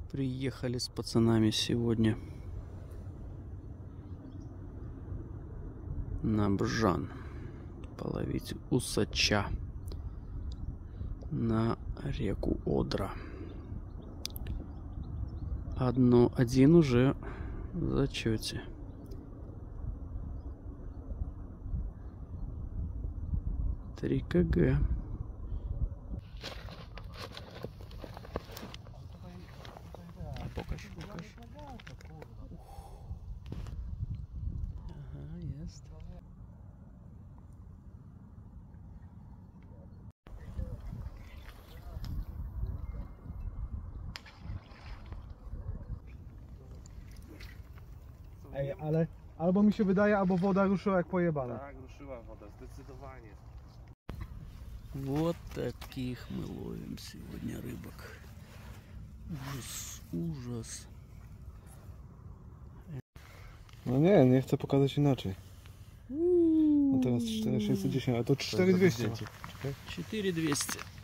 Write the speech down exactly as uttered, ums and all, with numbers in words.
Приехали с пацанами сегодня на Бжан половить усача на реку Одра. Одно, один уже в зачете. три кг. Покажи, покажи. Ага, есть. Ej, ale albo mi się wydaje, albo woda ruszyła jak pojebana. Tak, ruszyła woda, zdecydowanie. Вот таких мы ловим сегодня рыбок. Ужас, ужас. No nie, nie chcę pokazać inaczej. No teraz cztery tysiące sześćset dziesięć, a to cztery tysiące dwieście. четыре двести.